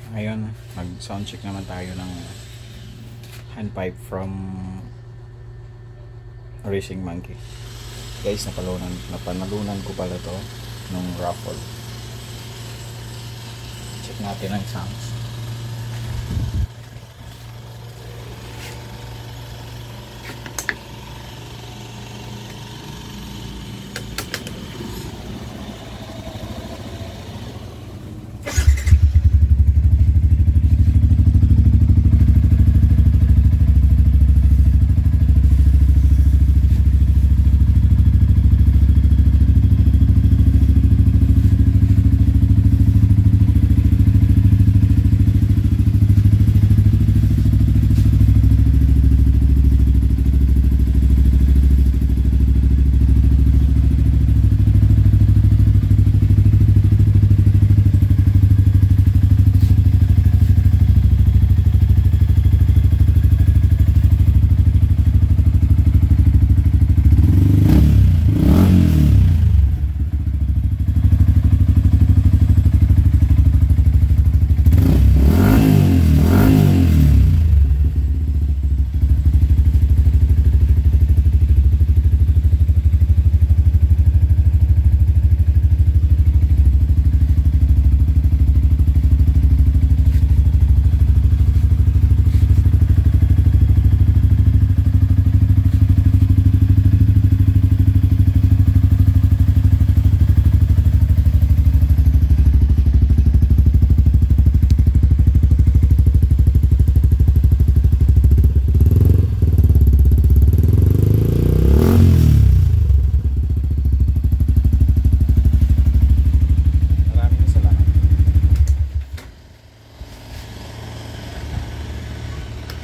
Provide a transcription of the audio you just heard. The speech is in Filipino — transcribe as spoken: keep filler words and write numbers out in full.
Ngayon, mag sound check naman tayo ng handpipe from Racing Monkey. Guys, napalunan, napanalunan ko pala to nung raffle. Check natin ang sounds.